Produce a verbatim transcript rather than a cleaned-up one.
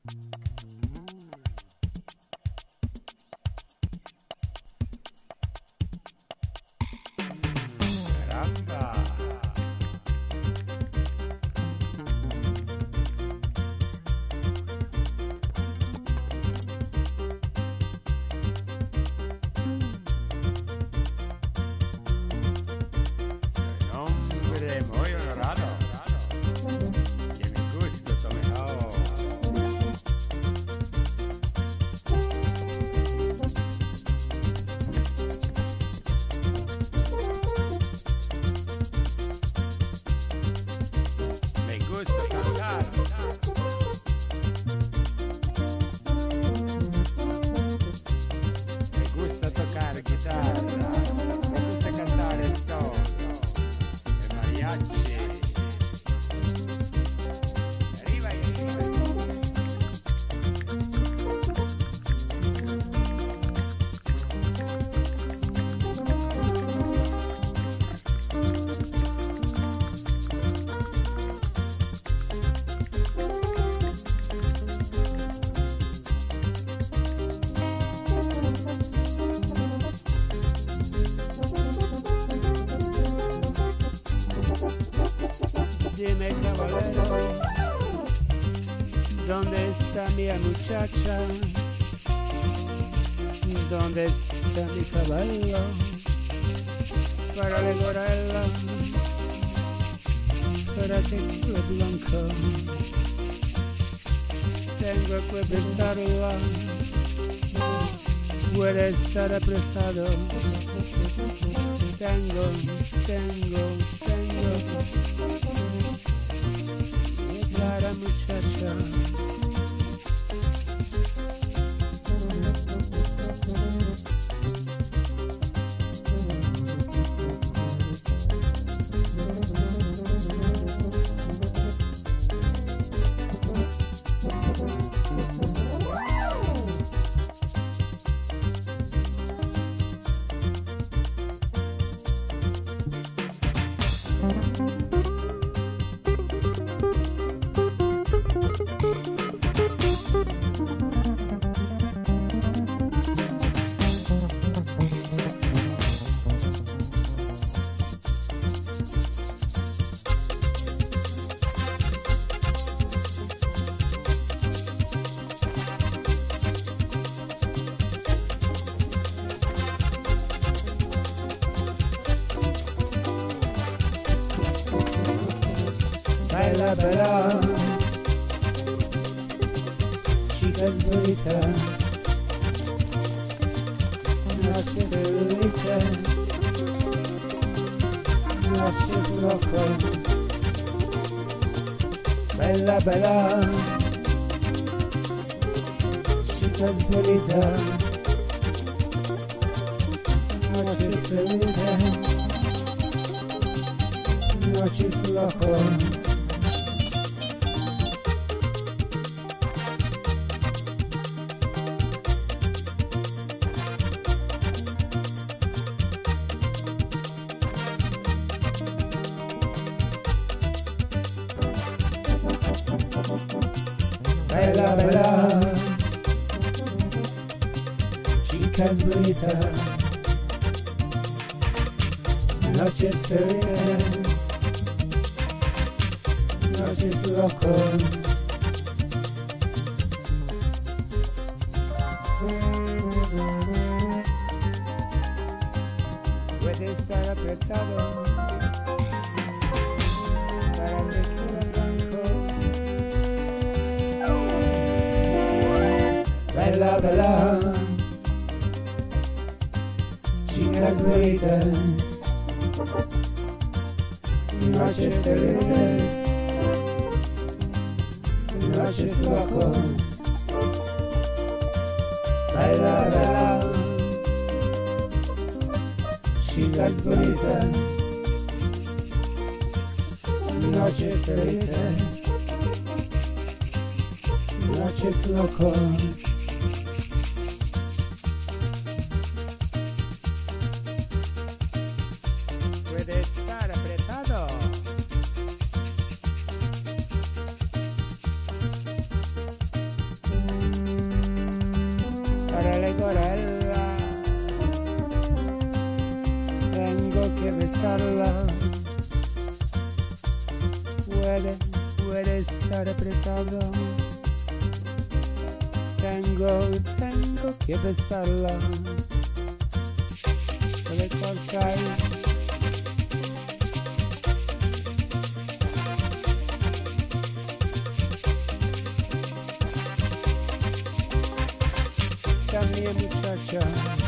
Muy honorado. Que me gusta tu mejor. Me gusta cantar. Me gusta tocar guitarra. Me gusta cantar el sol. Mariachi. Arriba y arriba. Dime, caballero, ¿dónde está mi muchacha? ¿Dónde está mi caballo para devorarla? Para que fue blanco, tengo que besarla. Puede estar apretado. Tengo, tengo, tengo. Clara muchacha. Baila, baila, chicas bonitas, noches felices, noches locas. Baila, baila, chicas bonitas, noches felices, noches locas. Baila, baila, chicas bonitas, noches felices, noches locos. Puede estar apretado para que quede blanco. Baila, baila, chicas bonitas, noches felices, noches locos. Baila, baila, chicas bonitas, noches felices, noches locos. Puede estar apretado. acuarela. Tengo que besarla. Puede, puede estar apretado. Tengo, tengo que besarla. Puede cortar. Esta mi muchacha.